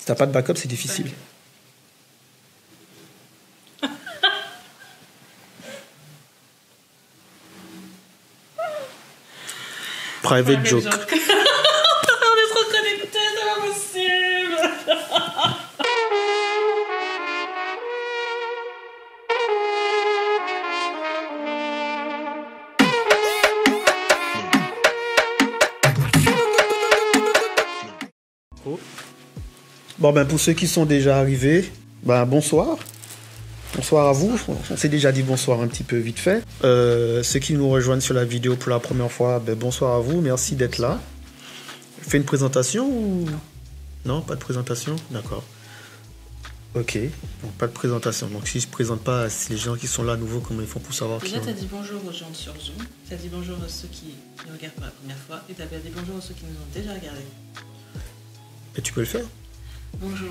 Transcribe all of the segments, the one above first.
Si t'as pas de backup, c'est difficile. Private joke. On est trop connectés, c'est pas possible. Bon, ben, pour ceux qui sont déjà arrivés, ben, bonsoir. Bonsoir à vous. On s'est déjà dit bonsoir un petit peu vite fait. Ceux qui nous rejoignent sur la vidéo pour la première fois, ben, bonsoir à vous. Merci d'être là. Fais une présentation ou... Non, pas de présentation? D'accord. Ok, donc pas de présentation. Donc si je ne présente pas les gens qui sont là à nouveau, comment ils font pour savoir déjà, qui tu as dit bonjour aux gens sur Zoom, tu as dit bonjour à ceux qui nous regardent pour la première fois, et tu as dit bonjour à ceux qui nous ont déjà regardés. Et tu peux le faire? Bonjour.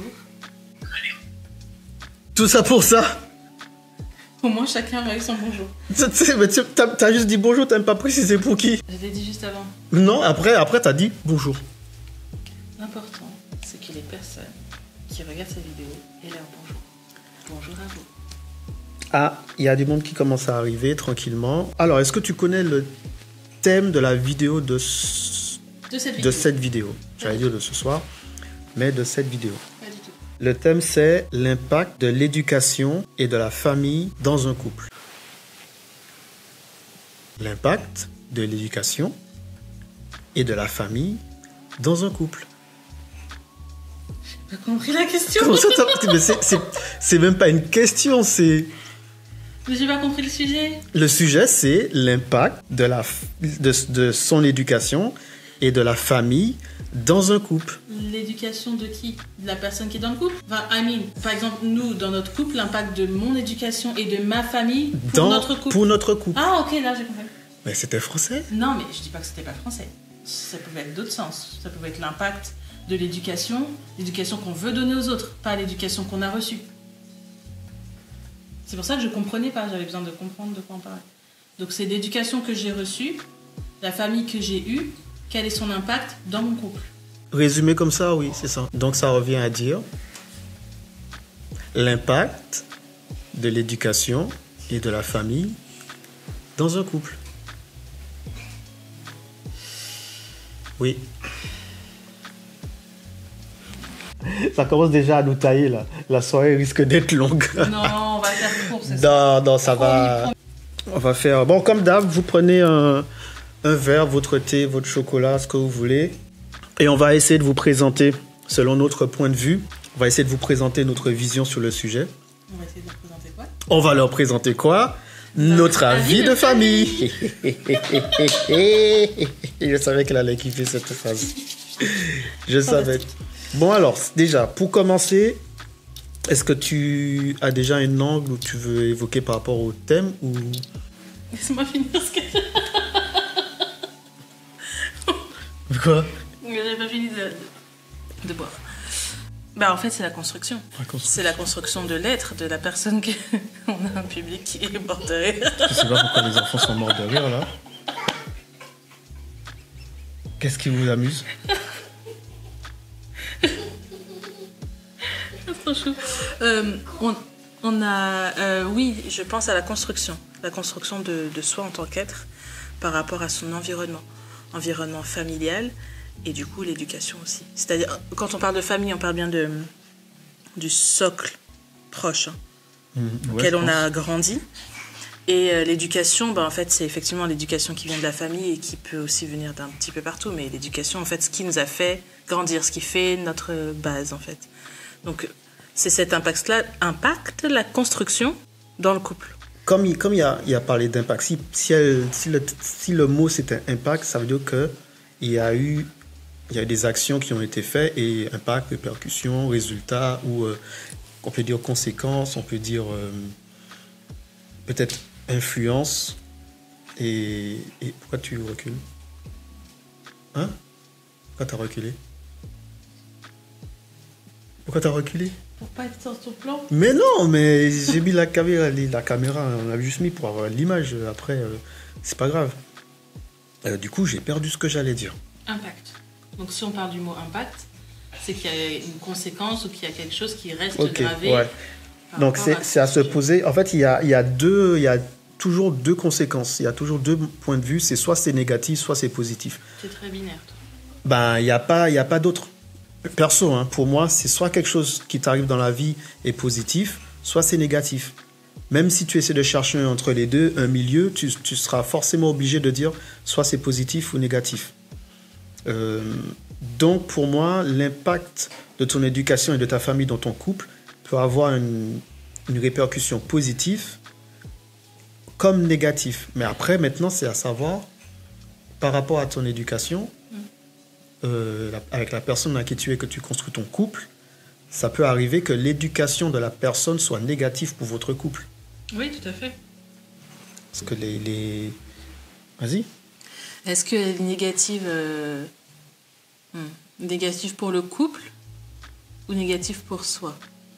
Tout ça pour ça? Au moins, chacun a eu son bonjour. T'as juste dit bonjour, t'as même pas précisé pour qui? Je l'ai dit juste avant. Non, après t'as dit bonjour. L'important, c'est que les personnes qui regardent cette vidéo aient leur bonjour. Bonjour à vous. Ah, il y a du monde qui commence à arriver tranquillement. Alors, est-ce que tu connais le thème de la vidéo de cette vidéo? J'allais dire de ce soir, mais de cette vidéo. Pas du tout. Le thème, c'est l'impact de l'éducation et de la famille dans un couple. L'impact de l'éducation et de la famille dans un couple. J'ai pas compris la question. Comment ça, mais c'est même pas une question, c'est... Mais j'ai pas compris le sujet. Le sujet, c'est l'impact de son éducation et de la famille dans un couple. L'éducation de qui? De la personne qui est dans le couple? Enfin, par exemple, nous, dans notre couple, l'impact de mon éducation et de ma famille pour notre couple. Pour notre couple. Ah, ok, là, j'ai compris. Mais c'était français. Non, mais je dis pas que c'était pas français. Ça pouvait être d'autres sens. Ça pouvait être l'impact de l'éducation qu'on veut donner aux autres, pas l'éducation qu'on a reçue. C'est pour ça que je comprenais pas, j'avais besoin de comprendre de quoi on parlait. Donc c'est l'éducation que j'ai reçue, la famille que j'ai eue, quel est son impact dans mon couple. Résumé comme ça, oui, c'est ça. Donc ça revient à dire l'impact de l'éducation et de la famille dans un couple. Oui. Ça commence déjà à nous tailler là. La soirée risque d'être longue. Non, on va faire court, c'est ça. Non, ça va. On va faire. Bon, comme d'hab, vous prenez un verre, votre thé, votre chocolat, ce que vous voulez. Et on va essayer de vous présenter, selon notre point de vue, on va essayer de vous présenter notre vision sur le sujet. On va essayer de leur présenter quoi? On va leur présenter quoi? Notre avis de famille. Je savais qu'elle allait kiffer cette phrase. Je savais. Bon alors, déjà, pour commencer, est-ce que tu as déjà un angle où tu veux évoquer par rapport au thème ou... Laisse-moi finir ce que... Quoi? J'ai pas fini de boire. Bah en fait c'est la construction. C'est la construction de l'être, de la personne que... On a un public qui est mort de rire. Je sais pas pourquoi les enfants sont morts de rire là. Qu'est-ce qui vous amuse? Trop chou. On a... oui, je pense à la construction. La construction de soi en tant qu'être par rapport à son environnement. Environnement familial et du coup l'éducation aussi. C'est-à-dire, quand on parle de famille, on parle bien du socle proche auquel on a grandi. Et l'éducation, en fait, c'est effectivement l'éducation qui vient de la famille et qui peut aussi venir d'un petit peu partout. Mais l'éducation, en fait, ce qui nous a fait grandir, ce qui fait notre base, en fait. Donc, c'est cet impact-là, la construction dans le couple. Comme il a parlé d'impact, si le mot c'était impact, ça veut dire qu'il y a eu des actions qui ont été faites et impact, répercussion, résultat, ou on peut dire conséquences, on peut dire peut-être influence. Et pourquoi tu recules? Hein? Pourquoi t'as reculé? Pourquoi t'as reculé? Pour pas être sur ton plan. Mais non, mais j'ai mis la caméra, on l'a juste mis pour avoir l'image. Après, c'est pas grave. Du coup, j'ai perdu ce que j'allais dire. Impact. Donc si on parle du mot impact, c'est qu'il y a une conséquence ou qu'il y a quelque chose qui reste Ok, gravé. ouais. Donc c'est à se poser. En fait, il y a toujours deux conséquences. Il y a toujours deux points de vue. C'est soit c'est négatif, soit c'est positif. C'est très binaire, toi. Ben, il y a pas d'autre. Perso, hein, pour moi, c'est soit quelque chose qui t'arrive dans la vie est positif, soit c'est négatif. Même si tu essaies de chercher entre les deux, un milieu, tu seras forcément obligé de dire soit c'est positif ou négatif. Donc, pour moi, l'impact de ton éducation et de ta famille dans ton couple peut avoir une répercussion positive comme négative. Mais après, maintenant, c'est à savoir, par rapport à ton éducation, avec la personne avec qui tu es, que tu construis ton couple, ça peut arriver que l'éducation de la personne soit négative pour votre couple. Oui, tout à fait. Parce que Vas-y. Est-ce qu'elle est négative, négative pour le couple ou négative pour soi?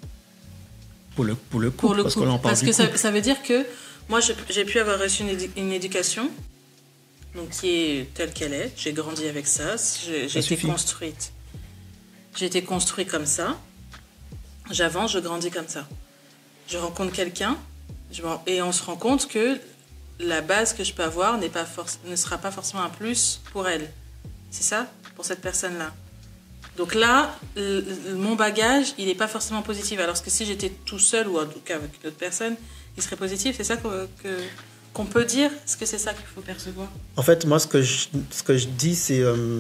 Pour le couple, Pour le parce couple. que là, on parle Parce du que couple. ça veut dire que moi, j'ai pu avoir reçu une éducation donc, qui est telle qu'elle est. J'ai grandi avec ça. J'ai été suffit. construite. J'ai été construite comme ça. J'avance, je grandis comme ça. Je rencontre quelqu'un et on se rend compte que la base que je peux avoir ne sera pas forcément un plus pour elle. C'est ça? Pour cette personne-là. Donc là, mon bagage, il n'est pas forcément positif. Alors que si j'étais tout seul ou en tout cas avec une autre personne, il serait positif. C'est ça qu'on peut dire? Est-ce que c'est ça qu'il faut percevoir? En fait, moi, ce que je dis, c'est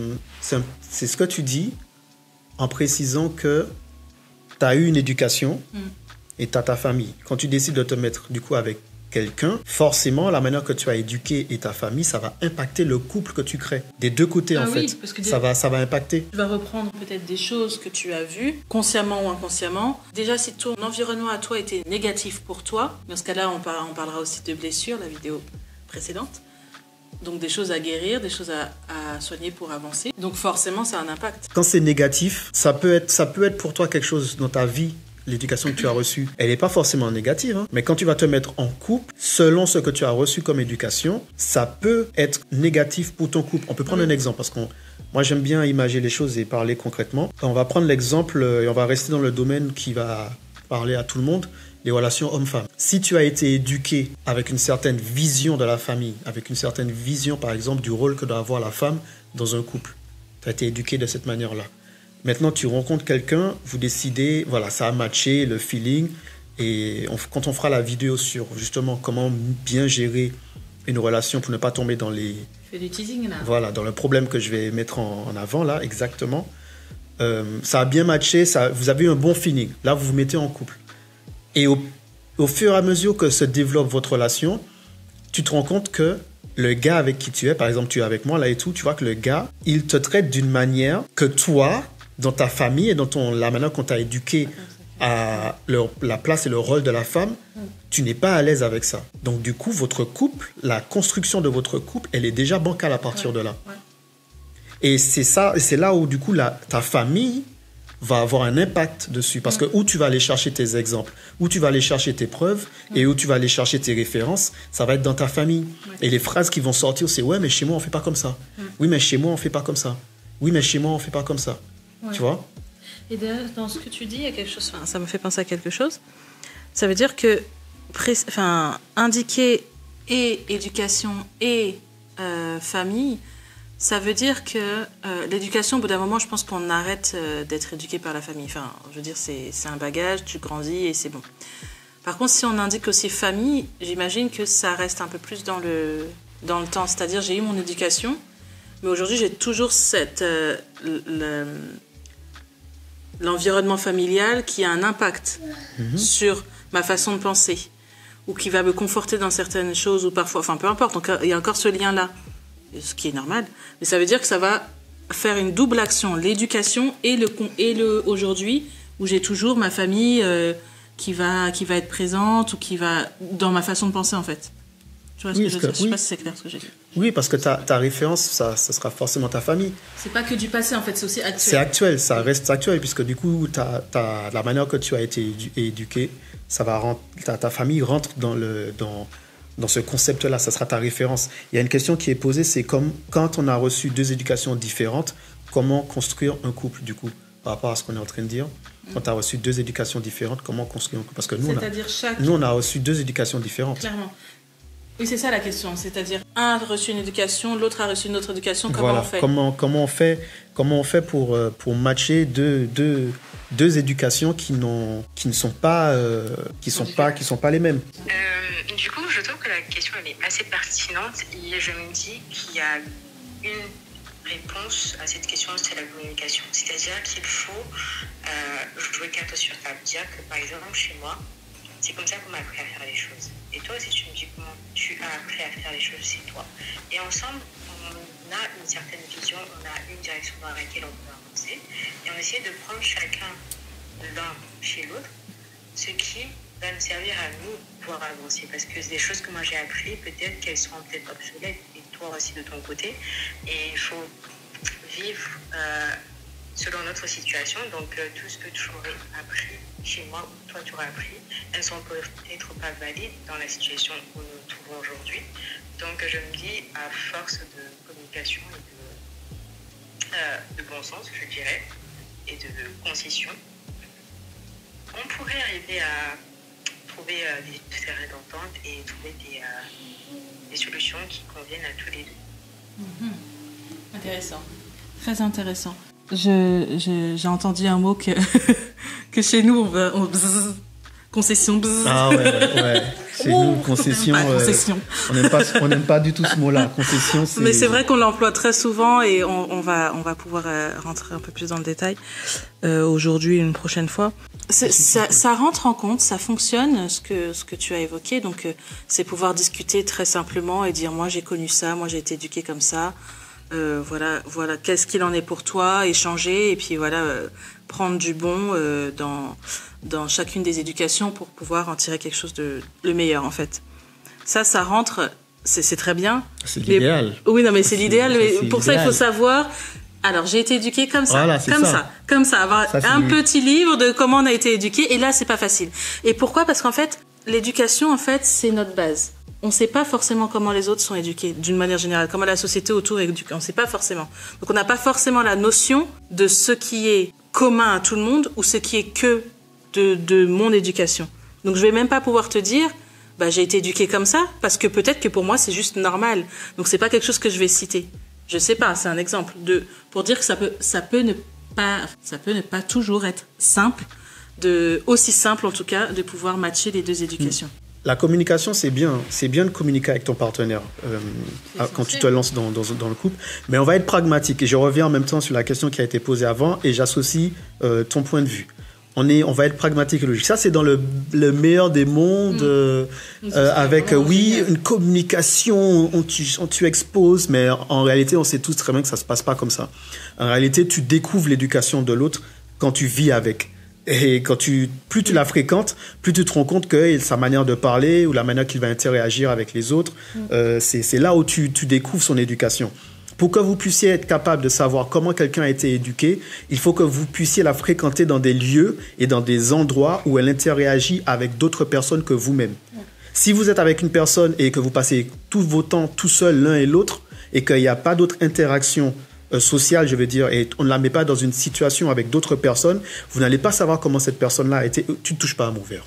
ce que tu dis en précisant que tu as eu une éducation et tu as ta famille. Quand tu décides de te mettre du coup avec quelqu'un, forcément, la manière que tu as éduqué et ta famille, ça va impacter le couple que tu crées. Des deux côtés, en fait. Parce que ça va impacter. Tu vas reprendre peut-être des choses que tu as vues, consciemment ou inconsciemment. Déjà, si ton environnement à toi était négatif pour toi, dans ce cas-là, on parlera aussi de blessures, la vidéo précédente. Donc des choses à guérir, des choses à soigner pour avancer. Donc forcément, ça a un impact. Quand c'est négatif, ça peut être pour toi quelque chose dans ta vie. L'éducation que tu as reçue, elle n'est pas forcément négative, hein. Mais quand tu vas te mettre en couple, selon ce que tu as reçu comme éducation, ça peut être négatif pour ton couple. On peut prendre un exemple, parce que moi j'aime bien imaginer les choses et parler concrètement. On va prendre l'exemple, et on va rester dans le domaine qui va parler à tout le monde, les relations hommes-femmes. Si tu as été éduqué avec une certaine vision de la famille, avec une certaine vision par exemple du rôle que doit avoir la femme dans un couple, tu as été éduqué de cette manière-là. Maintenant, tu rencontres quelqu'un, vous décidez, voilà, ça a matché, le feeling. Et quand on fera la vidéo sur justement comment bien gérer une relation pour ne pas tomber dans les... Fais du teasing là. Voilà, dans le problème que je vais mettre en avant là, exactement. Ça a bien matché, vous avez eu un bon feeling. Là, vous vous mettez en couple. Et au fur et à mesure que se développe votre relation, tu te rends compte que le gars avec qui tu es, par exemple, tu es avec moi là et tout, tu vois que le gars, il te traite d'une manière que toi... dans ta famille et dans la manière qu'on t'a éduqué à la place et le rôle de la femme, tu n'es pas à l'aise avec ça. Donc du coup, votre couple, la construction de votre couple, elle est déjà bancale à partir de là. Ouais. Et c'est là où du coup, ta famille va avoir un impact dessus. Parce que où tu vas aller chercher tes exemples, où tu vas aller chercher tes preuves et où tu vas aller chercher tes références, ça va être dans ta famille. Et les phrases qui vont sortir, c'est « Ouais, mais chez moi, on ne fait pas comme ça. Oui, mais chez moi, on ne fait pas comme ça. Oui, mais chez moi, on ne fait pas comme ça. » Tu vois? Et d'ailleurs, dans ce que tu dis, il y a quelque chose, ça me fait penser à quelque chose. Ça veut dire que indiquer et éducation et famille, ça veut dire que l'éducation, au bout d'un moment, je pense qu'on arrête d'être éduqué par la famille. Enfin, je veux dire, c'est un bagage, tu grandis et c'est bon. Par contre, si on indique aussi famille, j'imagine que ça reste un peu plus dans le temps. C'est-à-dire, j'ai eu mon éducation, mais aujourd'hui, j'ai toujours l'environnement familial qui a un impact sur ma façon de penser ou qui va me conforter dans certaines choses ou parfois, enfin peu importe, donc il y a encore ce lien-là, ce qui est normal, mais ça veut dire que ça va faire une double action, l'éducation et le aujourd'hui où j'ai toujours ma famille qui va être présente ou qui va dans ma façon de penser en fait. Tu vois ce que je veux dire? Je sais pas si c'est clair ce que j'ai dit. Oui, parce que ta référence, ça sera forcément ta famille. C'est pas que du passé, en fait, c'est aussi actuel. C'est actuel, ça reste actuel, puisque du coup, la manière que tu as été éduqué, ta famille rentre dans ce concept-là, ça sera ta référence. Il y a une question qui est posée, c'est comme quand on a reçu deux éducations différentes, comment construire un couple, du coup? par rapport à ce qu'on est en train de dire. Quand tu as reçu 2 éducations différentes, comment construire un couple? Parce que nous, nous, on a reçu 2 éducations différentes. Clairement. Oui, c'est ça la question. C'est-à-dire, un a reçu une éducation, l'autre a reçu une autre éducation. Comment voilà. on fait? Comment on fait pour matcher deux éducations qui ne sont pas les mêmes? Du coup, je trouve que la question elle est assez pertinente et je me dis qu'il y a une réponse à cette question, c'est la communication. C'est-à-dire qu'il faut jouer carte sur table. Dire que par exemple chez moi, c'est comme ça qu'on m'a appris à faire les choses. Et toi aussi, tu me dis comment tu as appris à faire les choses chez toi. Et ensemble, on a une certaine vision, on a une direction dans laquelle on peut avancer. Et on essaie de prendre chacun l'un chez l'autre, ce qui va nous servir à nous pouvoir avancer. Parce que des choses que moi j'ai appris, peut-être qu'elles seront peut-être obsolètes, et toi aussi de ton côté. Et il faut vivre selon notre situation. Donc tout ce que tu aurais appris chez moi, ou toi tu aurais appris, elles ne sont peut-être pas valides dans la situation où nous nous trouvons aujourd'hui. Donc je me dis, à force de communication et de bon sens, je dirais, et de concession, on pourrait arriver à trouver des terrains d'entente et trouver des solutions qui conviennent à tous les deux. Intéressant. Très intéressant. J'ai entendu un mot que chez nous, on bzz, concession. Bzz. Ah ouais. Chez nous, concession. On n'aime pas du tout ce mot-là. Concession, c'est... Mais c'est vrai qu'on l'emploie très souvent et on va pouvoir rentrer un peu plus dans le détail aujourd'hui, une prochaine fois. Ça rentre en compte, ça fonctionne, ce que tu as évoqué. Donc, c'est pouvoir discuter très simplement et dire, moi, j'ai connu ça, moi, j'ai été éduquée comme ça. Voilà, qu'est-ce qu'il en est pour toi, échanger et puis voilà, prendre du bon dans chacune des éducations pour pouvoir en tirer quelque chose de le meilleur en fait. Ça rentre, c'est très bien. C'est l'idéal. Oui, non mais c'est l'idéal. Mais pour ça, il faut savoir. Alors, j'ai été éduquée comme ça, voilà, comme ça, avoir un petit livre de comment on a été éduqué. Et là, c'est pas facile. Et pourquoi? Parce qu'en fait, l'éducation, en fait, c'est notre base. On ne sait pas forcément comment les autres sont éduqués, d'une manière générale, comment la société autour est éduquée. On ne sait pas forcément. Donc, on n'a pas forcément la notion de ce qui est commun à tout le monde ou ce qui est que de mon éducation. Donc, je vais même pas pouvoir te dire, j'ai été éduquée comme ça, parce que peut-être que pour moi, c'est juste normal. Donc, c'est pas quelque chose que je vais citer. Je sais pas, c'est un exemple pour dire que ça peut ne pas toujours être simple, aussi simple en tout cas, de pouvoir matcher les deux éducations. La communication, c'est bien de communiquer avec ton partenaire quand tu te lances dans le couple. Mais on va être pragmatique. Et je reviens en même temps sur la question qui a été posée avant et j'associe ton point de vue. On va être pragmatique et logique. Ça, c'est dans le meilleur des mondes, avec, une communication, on tu exposes, mais en réalité, on sait tous très bien que ça se passe pas comme ça. En réalité, tu découvres l'éducation de l'autre quand tu vis avec. Et plus tu la fréquentes, plus tu te rends compte que sa manière de parler ou la manière qu'il va interagir avec les autres, c'est là où tu découvres son éducation. Pour que vous puissiez être capable de savoir comment quelqu'un a été éduqué, il faut que vous puissiez la fréquenter dans des lieux et dans des endroits où elle interagit avec d'autres personnes que vous-même. Si vous êtes avec une personne et que vous passez tout vos temps tout seul l'un et l'autre et qu'il n'y a pas d'autre interaction sociale, je veux dire, et on ne la met pas dans une situation avec d'autres personnes, vous n'allez pas savoir comment cette personne-là a été... Tu ne touches pas à mon verre.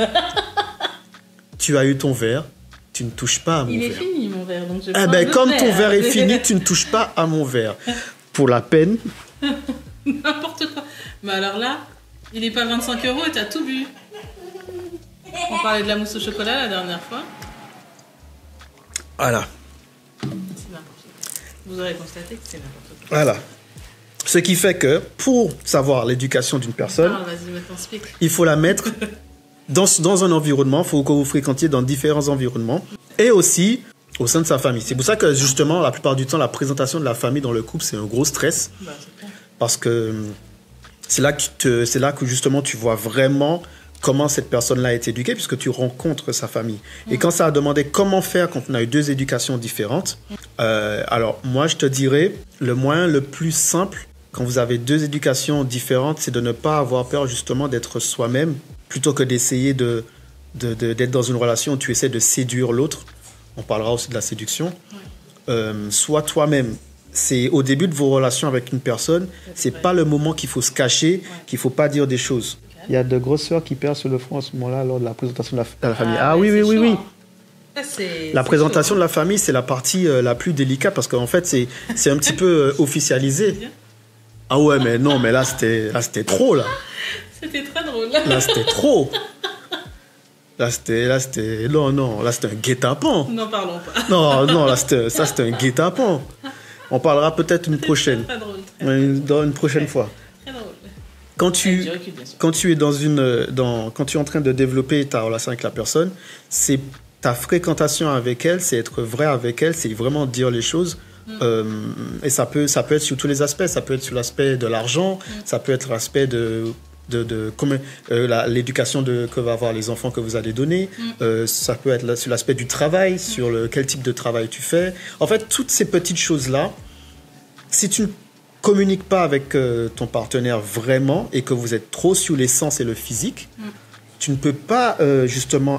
Tu as eu ton verre, tu ne touches pas à mon verre. Il est fini, mon verre. Donc comme ton verre est fini, tu ne touches pas à mon verre. Pour la peine. N'importe quoi. Mais alors là, il n'est pas 25 € et tu as tout bu. On parlait de la mousse au chocolat la dernière fois. Voilà. C'est n'importe quoi. Vous aurez constaté que c'est n'importe quoi. Voilà. Ce qui fait que pour savoir l'éducation d'une personne, il faut la mettre dans un environnement, il faut que vous fréquentiez dans différents environnements et aussi au sein de sa famille. C'est pour ça que justement, la plupart du temps, la présentation de la famille dans le couple, c'est un gros stress. Parce que c'est là que justement tu vois vraiment comment cette personne-là a été éduquée, puisque tu rencontres sa famille. Et quand ça a demandé comment faire quand on a eu deux éducations différentes, alors moi je te dirais, le moyen le plus simple, quand vous avez deux éducations différentes, c'est de ne pas avoir peur justement d'être soi-même, plutôt que d'essayer d'être dans une relation où tu essaies de séduire l'autre. On parlera aussi de la séduction. Sois toi-même. c'est au début de vos relations avec une personne, c'est pas le moment qu'il faut se cacher, qu'il faut pas dire des choses. Okay. Il y a de grosses sœurs qui perdent sur le front à ce moment-là lors de la présentation de la famille. Ah oui. La présentation de la famille, c'est la partie la plus délicate parce qu'en fait, c'est un petit peu officialisé. Ah ouais, mais non, mais là, c'était trop, là. C'était très drôle. Là, c'était trop. Là, c'était un guet-apens. N'en parlons pas. Non, là, c'était un guet-apens. On parlera peut-être une prochaine. Très drôle. Dans une prochaine fois. Très drôle. Quand tu es quand tu es en train de développer ta relation avec la personne, c'est ta fréquentation avec elle, c'est être vrai avec elle, c'est vraiment dire les choses. Et ça peut être sur tous les aspects. Ça peut être sur l'aspect de l'argent, ça peut être l'aspect de l'éducation que va avoir les enfants que vous allez donner. Ça peut être sur l'aspect du travail, sur quel type de travail tu fais. En fait, toutes ces petites choses-là, si tu ne communiques pas avec ton partenaire vraiment et que vous êtes trop sur l'essence et le physique, tu ne peux pas justement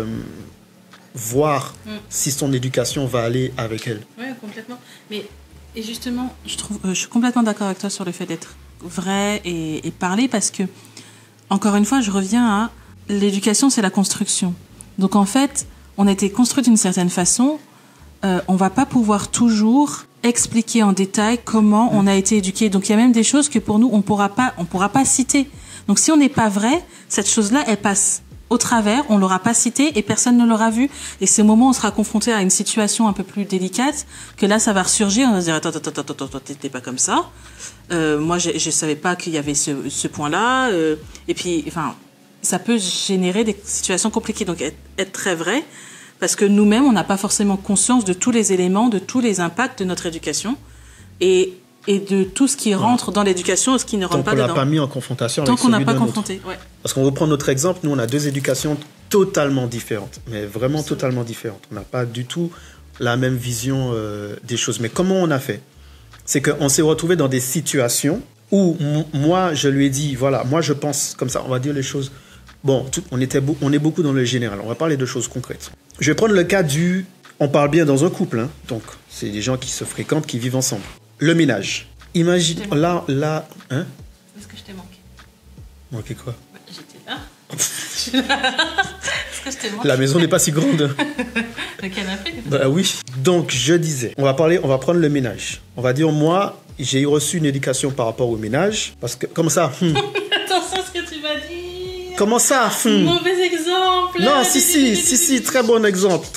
voir si son éducation va aller avec elle. Oui, complètement. Et justement, je suis complètement d'accord avec toi sur le fait d'être vrai et parler parce que, encore une fois, je reviens à l'éducation, c'est la construction. Donc en fait, on a été construit d'une certaine façon, on va pas pouvoir toujours expliquer en détail comment on a été éduqué. Donc il y a même des choses que pour nous, on pourra pas citer. Donc si on n'est pas vrai, cette chose-là, elle passe au travers, on l'aura pas cité et personne ne l'aura vu. Et c'est au moment où on sera confronté à une situation un peu plus délicate que là, ça va ressurgir. On va se dire, attends, t'étais pas comme ça. Moi, je savais pas qu'il y avait ce point-là. Et puis, enfin, ça peut générer des situations compliquées. Donc, être très vrai, parce que nous-mêmes, on n'a pas forcément conscience de tous les éléments, de tous les impacts de notre éducation. Et de tout ce qui rentre dans l'éducation et ce qui ne rentre pas dedans. Tant qu'on l'a pas mis en confrontation avec celui de l'autre. Tant qu'on n'a pas confronté, ouais. Parce qu'on reprend notre exemple, nous on a 2 éducations totalement différentes, mais vraiment totalement différentes. On n'a pas du tout la même vision des choses. Mais comment on a fait ? C'est qu'on s'est retrouvé dans des situations où moi je lui ai dit, voilà, moi je pense comme ça, on va dire les choses. Bon, on est beaucoup dans le général, on va parler de choses concrètes. Je vais prendre le cas on parle bien dans un couple, hein, donc c'est des gens qui se fréquentent, qui vivent ensemble. Le ménage. Imagine, là, hein? Est-ce que je t'ai manqué? Manqué quoi? J'étais là. Est-ce que je t'ai manqué? La maison n'est pas si grande. Le canapé? Bah oui. Donc, je disais, on va prendre le ménage. On va dire, moi, j'ai reçu une éducation par rapport au ménage. Parce que, comme ça... Attention à ce que tu vas dire. Comment ça? Mauvais exemple. Non, si, très bon exemple.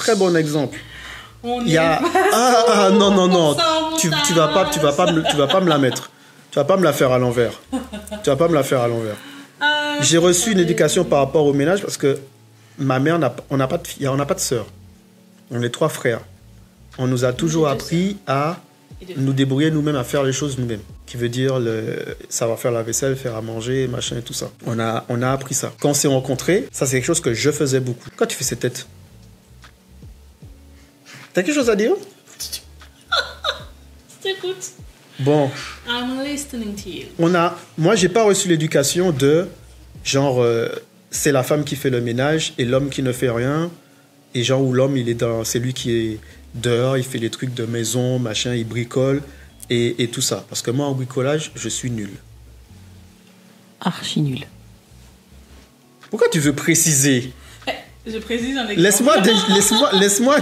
Non. Tu vas pas me la mettre. Tu vas pas me la faire à l'envers. J'ai reçu une éducation par rapport au ménage parce que ma mère, on n'a pas de sœur. On est 3 frères. On nous a toujours appris à nous débrouiller nous-mêmes, à faire les choses nous-mêmes. Qui veut dire savoir faire la vaisselle, faire à manger, machin et tout ça. On a appris ça. Quand on s'est rencontrés, ça c'est quelque chose que je faisais beaucoup. Pourquoi tu fais cette tête? T'as quelque chose à dire? Je t'écoute. Bon. I'm listening to you. Moi, j'ai pas reçu l'éducation de genre c'est la femme qui fait le ménage et l'homme qui ne fait rien et genre où l'homme c'est lui qui est dehors, il fait les trucs de maison, machin, il bricole et tout ça. Parce que moi en bricolage, je suis nul. Archi nul. Pourquoi tu veux préciser? Je précise un exemple. Laisse-moi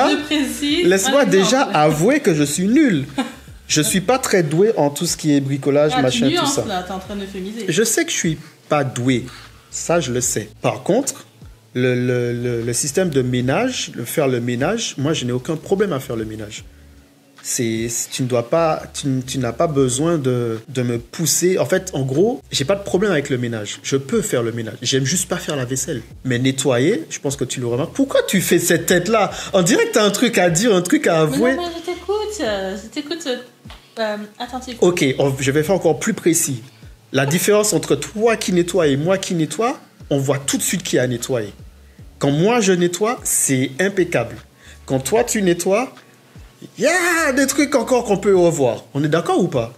déjà avouer que je suis nul. Je suis pas très doué en tout ce qui est bricolage, machin, tout ça. Là, t'es en train de fémiser. Je sais que je suis pas doué. Ça, je le sais. Par contre, le système de ménage, faire le ménage, moi, je n'ai aucun problème à faire le ménage. Tu n'as pas besoin de me pousser. En fait, en gros, j'ai pas de problème avec le ménage. Je peux faire le ménage. J'aime juste pas faire la vaisselle. Mais nettoyer, je pense que tu le remarques. Pourquoi tu fais cette tête-là? On dirait que t'as un truc à dire, un truc à avouer. Mais non, je t'écoute attentivement. Ok, je vais faire encore plus précis. La différence entre toi qui nettoie et moi qui nettoie, on voit tout de suite qui a nettoyé. Quand moi je nettoie, c'est impeccable. Quand toi tu nettoies, il y a des trucs encore qu'on peut revoir. On est d'accord ou pas?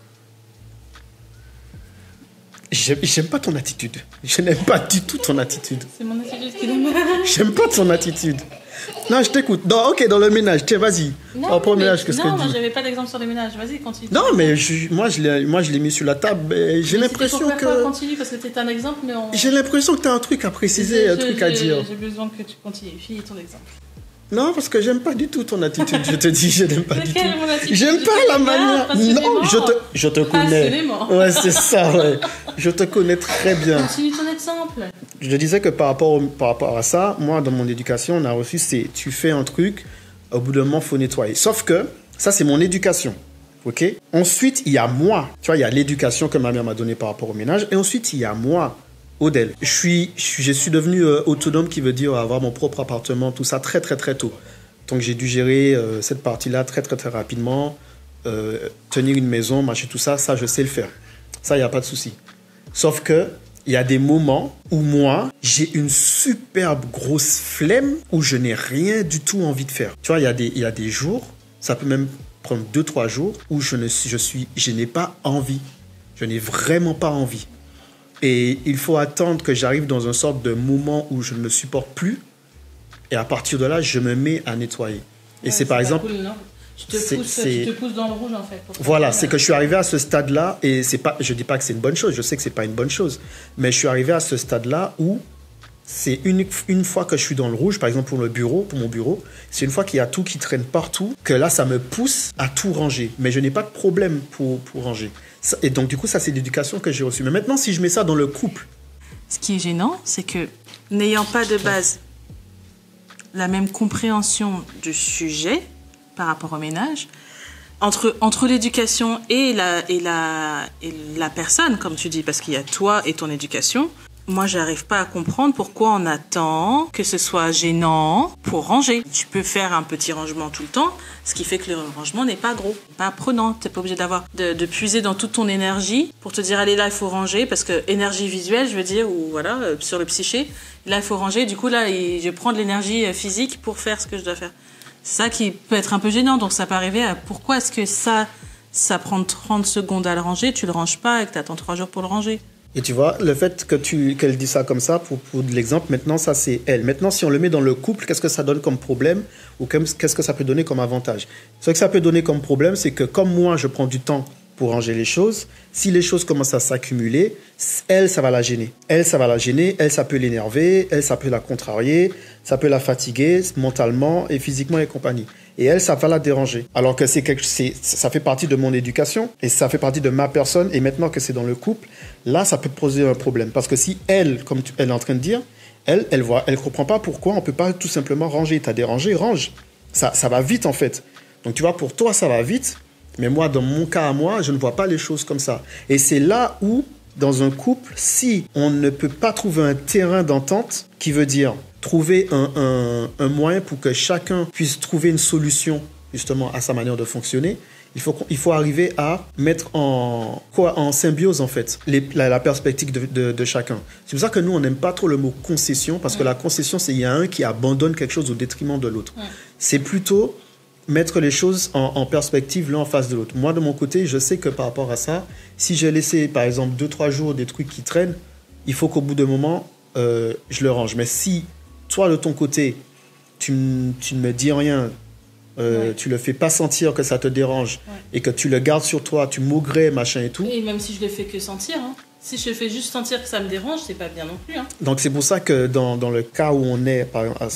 J'aime pas ton attitude. Je n'aime pas du tout ton attitude. C'est mon attitude qui est dommage. J'aime pas ton attitude. Non, je t'écoute. Ok, dans le ménage. Tiens, vas-y. Non, pour le ménage, qu'est-ce que non, tu moi, dis? j'avais pas d'exemple sur les ménages. Vas-y, continue. Non, mais moi, je l'ai mis sur la table. Mais j'ai l'impression que... Continue, parce que c'est un exemple, mais on... J'ai l'impression que tu as un truc à préciser, un truc à dire. J'ai besoin que tu continues. Finis ton exemple. Non, parce que j'aime pas du tout ton attitude. Je te dis, je n'aime pas du tout. Attitude? J'aime pas la manière. Non, je te connais. Ouais, c'est ça, ouais. Je te connais très bien. Continue ton exemple. Je disais que par rapport à ça, moi, dans mon éducation, on a reçu, c'est tu fais un truc, au bout d'un moment, il faut nettoyer. Sauf que ça, c'est mon éducation. Ok. Ensuite, il y a moi. Tu vois, il y a l'éducation que ma mère m'a donnée par rapport au ménage. Et ensuite, il y a moi. Odel. Je suis devenu autonome, qui veut dire avoir mon propre appartement, tout ça très très très tôt. Donc j'ai dû gérer cette partie-là très très très rapidement, tenir une maison, machin, tout ça, ça je sais le faire. Ça, il n'y a pas de souci. Sauf que il y a des moments où moi, j'ai une superbe grosse flemme où je n'ai rien du tout envie de faire. Tu vois, il y a des jours, ça peut même prendre 2-3 jours, où je n'ai pas envie. Je n'ai vraiment pas envie. Et il faut attendre que j'arrive dans une sorte de moment où je ne me supporte plus. Et à partir de là, je me mets à nettoyer. Et c'est par exemple... Cool, non, tu te pousses dans le rouge, en fait. Voilà, c'est que je suis arrivé à ce stade-là. Et je ne dis pas que c'est une bonne chose. Je sais que ce n'est pas une bonne chose. Mais je suis arrivé à ce stade-là où c'est une fois que je suis dans le rouge, par exemple pour mon bureau, c'est une fois qu'il y a tout qui traîne partout, que là, ça me pousse à tout ranger. Mais je n'ai pas de problème pour ranger. Et donc, du coup, ça, c'est l'éducation que j'ai reçue. Mais maintenant, si je mets ça dans le couple... Ce qui est gênant, c'est que, n'ayant pas de base la même compréhension du sujet par rapport au ménage, entre l'éducation et la personne, comme tu dis, parce qu'il y a toi et ton éducation, moi, j'arrive pas à comprendre pourquoi on attend que ce soit gênant pour ranger. Tu peux faire un petit rangement tout le temps, ce qui fait que le rangement n'est pas gros, pas prenant. T'es pas obligé de puiser dans toute ton énergie pour te dire, allez, là, il faut ranger, parce que énergie visuelle, je veux dire, ou voilà, sur le psyché, là, il faut ranger. Du coup, là, je prends de l'énergie physique pour faire ce que je dois faire. C'est ça qui peut être un peu gênant. Donc, ça peut arriver à pourquoi est-ce que ça prend 30 secondes à le ranger, tu le ranges pas et que t'attends 3 jours pour le ranger. Et tu vois, le fait qu'elle dit ça comme ça, pour l'exemple, maintenant, ça, c'est elle. Maintenant, si on le met dans le couple, qu'est-ce que ça donne comme problème ou qu'est-ce que ça peut donner comme avantage? Ce que ça peut donner comme problème, c'est que comme moi, je prends du temps pour ranger les choses, si les choses commencent à s'accumuler, elle, ça va la gêner. Elle, ça peut l'énerver, elle, ça peut la contrarier, ça peut la fatiguer mentalement et physiquement et compagnie. Et elle, ça va la déranger. Alors que ça fait partie de mon éducation et ça fait partie de ma personne. Et maintenant que c'est dans le couple, là, ça peut poser un problème. Parce que si elle, comme elle est en train de dire, elle comprend pas pourquoi on peut pas tout simplement ranger. T'as dérangé, range. Ça va vite, en fait. Donc, tu vois, pour toi, ça va vite. Mais moi, dans mon cas à moi, je ne vois pas les choses comme ça. Et c'est là où, dans un couple, si on ne peut pas trouver un terrain d'entente, qui veut dire trouver un moyen pour que chacun puisse trouver une solution justement à sa manière de fonctionner, il faut arriver à mettre en symbiose en fait la perspective de chacun. C'est pour ça que nous on n'aime pas trop le mot concession, parce que la concession, c'est il y a un qui abandonne quelque chose au détriment de l'autre. C'est plutôt mettre les choses en perspective l'un en face de l'autre. Moi de mon côté, je sais que par rapport à ça, si j'ai laissé par exemple 2-3 jours des trucs qui traînent, il faut qu'au bout d'un moment je le range. Mais si toi, de ton côté, tu ne me dis rien, tu le fais pas sentir que ça te dérange et que tu le gardes sur toi, tu maugrais, machin et tout. Et même si je le fais que sentir, hein. Si je fais juste sentir que ça me dérange, c'est pas bien non plus. Hein. Donc, c'est pour ça que dans le cas où on est, par exemple,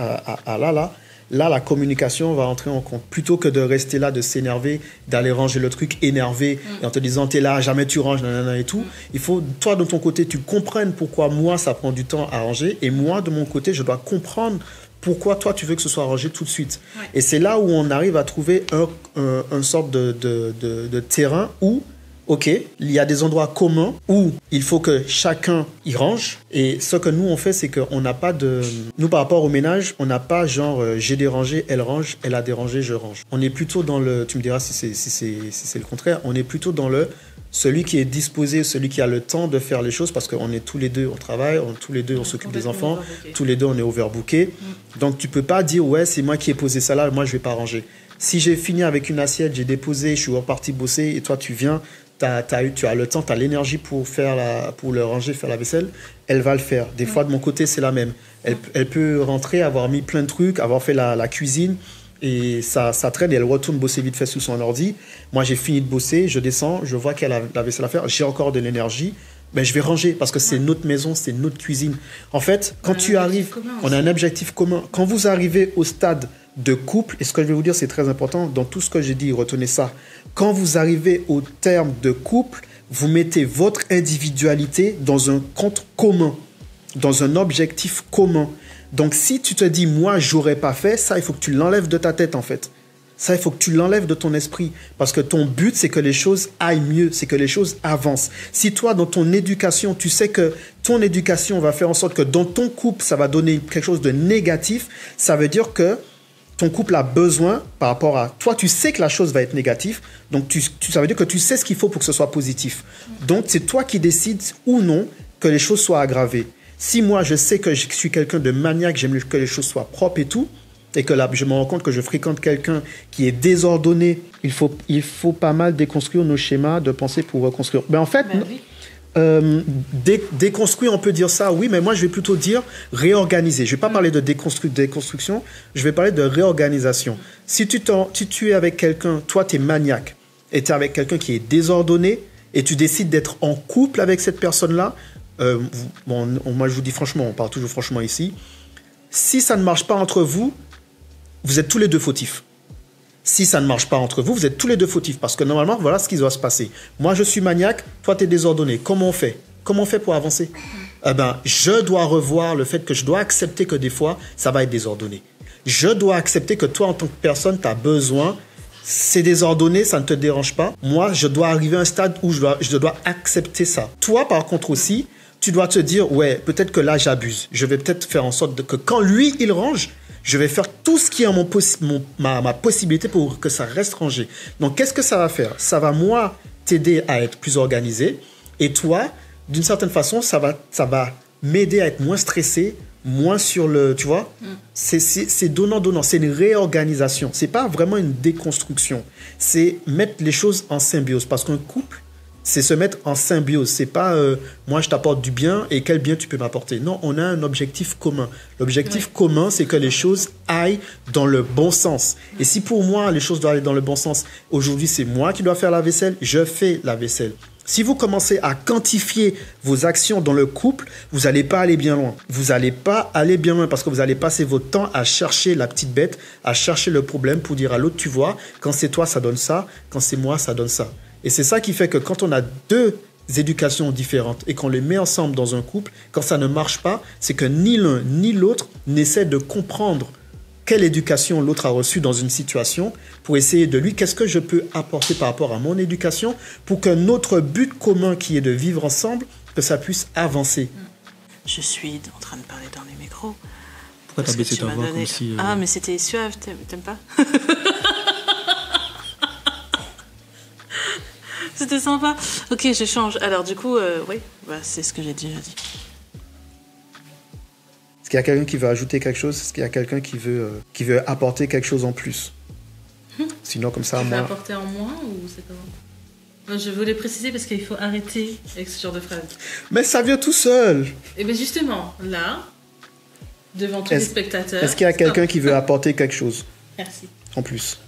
là, la communication va entrer en compte. Plutôt que de rester là, de s'énerver, d'aller ranger le truc énervé et en te disant, t'es là, jamais tu ranges, nanana et tout. Il faut, toi, de ton côté, tu comprennes pourquoi moi, ça prend du temps à ranger. Et moi, de mon côté, je dois comprendre pourquoi toi, tu veux que ce soit rangé tout de suite. Et c'est là où on arrive à trouver une sorte de terrain où, OK, il y a des endroits communs où il faut que chacun y range. Et ce que nous, on fait, c'est qu'on n'a pas de... Nous, par rapport au ménage, on n'a pas genre j'ai dérangé, elle range, elle a dérangé, je range. On est plutôt dans le... Tu me diras si c'est le contraire. On est plutôt dans le... Celui qui est disposé, celui qui a le temps de faire les choses, parce qu'on est tous les deux au travail, tous les deux on s'occupe des enfants, tous les deux on est overbookés. Donc tu peux pas dire ouais c'est moi qui ai posé ça là, moi je vais pas ranger. Si j'ai fini avec une assiette, j'ai déposé, je suis reparti bosser et toi tu viens, tu as le temps, tu as l'énergie pour faire pour le ranger, faire la vaisselle, elle va le faire. Des fois, de mon côté, c'est la même. Elle peut rentrer, avoir mis plein de trucs, avoir fait la cuisine, et ça traîne, et elle retourne bosser vite fait sous son ordi. Moi, j'ai fini de bosser, je descends, je vois qu'elle a la vaisselle à faire, j'ai encore de l'énergie. Ben, je vais ranger parce que c'est notre maison, c'est notre cuisine. En fait, quand tu arrives, on a un objectif commun. Quand vous arrivez au stade de couple, et ce que je vais vous dire, c'est très important, dans tout ce que j'ai dit, retenez ça. Quand vous arrivez au terme de couple, vous mettez votre individualité dans un compte commun, dans un objectif commun. Donc, si tu te dis, moi, j'aurais pas fait, ça, il faut que tu l'enlèves de ta tête, en fait. Ça, il faut que tu l'enlèves de ton esprit. Parce que ton but, c'est que les choses aillent mieux, c'est que les choses avancent. Si toi, dans ton éducation, tu sais que ton éducation va faire en sorte que dans ton couple, ça va donner quelque chose de négatif, ça veut dire que ton couple a besoin, par rapport à toi, tu sais que la chose va être négative, donc ça veut dire que tu sais ce qu'il faut pour que ce soit positif. Donc, c'est toi qui décides ou non que les choses soient aggravées. Si moi, je sais que je suis quelqu'un de maniaque, j'aime que les choses soient propres et tout, et que là, je me rends compte que je fréquente quelqu'un qui est désordonné, il faut pas mal déconstruire nos schémas de pensée pour reconstruire. Mais en fait, déconstruire, on peut dire ça, oui, mais moi, je vais plutôt dire réorganiser. Je ne vais pas parler de déconstruction, je vais parler de réorganisation. Si tu es avec quelqu'un, toi, tu es maniaque, et tu es avec quelqu'un qui est désordonné, et tu décides d'être en couple avec cette personne-là, moi, je vous dis franchement, on parle toujours franchement ici, si ça ne marche pas entre vous, vous êtes tous les deux fautifs. Si ça ne marche pas entre vous, vous êtes tous les deux fautifs. Parce que normalement, voilà ce qui doit se passer. Moi, je suis maniaque, toi, tu es désordonné. Comment on fait? Comment on fait pour avancer? Eh ben, je dois revoir le fait que je dois accepter que des fois, ça va être désordonné. Je dois accepter que toi, en tant que personne, tu as besoin. C'est désordonné, ça ne te dérange pas. Moi, je dois arriver à un stade où je dois accepter ça. Toi, par contre aussi, tu dois te dire, ouais, peut-être que là, j'abuse. Je vais peut-être faire en sorte que quand lui, il range, je vais faire tout ce qui est en ma possibilité pour que ça reste rangé. Donc, qu'est-ce que ça va faire? Ça va, moi, t'aider à être plus organisé. Et toi, d'une certaine façon, ça va m'aider à être moins stressé, moins sur le... Tu vois? C'est donnant-donnant. C'est une réorganisation. C'est pas vraiment une déconstruction. C'est mettre les choses en symbiose. Parce qu'un couple, c'est se mettre en symbiose. C'est pas moi je t'apporte du bien et quel bien tu peux m'apporter. Non, on a un objectif commun. L'objectif commun, c'est que les choses aillent dans le bon sens. Et si pour moi, les choses doivent aller dans le bon sens, aujourd'hui, c'est moi qui dois faire la vaisselle, je fais la vaisselle. Si vous commencez à quantifier vos actions dans le couple, vous n'allez pas aller bien loin. Vous n'allez pas aller bien loin parce que vous allez passer votre temps à chercher la petite bête, à chercher le problème pour dire à l'autre, tu vois, quand c'est toi, ça donne ça, quand c'est moi, ça donne ça. Et c'est ça qui fait que quand on a deux éducations différentes et qu'on les met ensemble dans un couple, quand ça ne marche pas, c'est que ni l'un ni l'autre n'essaie de comprendre quelle éducation l'autre a reçue dans une situation pour essayer de lui, qu'est-ce que je peux apporter par rapport à mon éducation pour que notre but commun qui est de vivre ensemble, que ça puisse avancer. Je suis en train de parler dans les micros. Pourquoi t'as baissé ta voix comme si... Ah, mais c'était suave, t'aimes pas? C'était sympa. Ok, je change. Alors du coup, oui, c'est ce que j'ai déjà dit. Est-ce qu'il y a quelqu'un qui veut ajouter quelque chose? Est-ce qu'il y a quelqu'un qui veut apporter quelque chose en plus? Sinon, comme ça, moi... apporter en moins ou c'est comment? Je voulais préciser parce qu'il faut arrêter avec ce genre de phrase. Mais ça vient tout seul. Et bien justement, là, devant tous les spectateurs... Est-ce qu'il y a quelqu'un qui veut apporter quelque chose? Merci. En plus.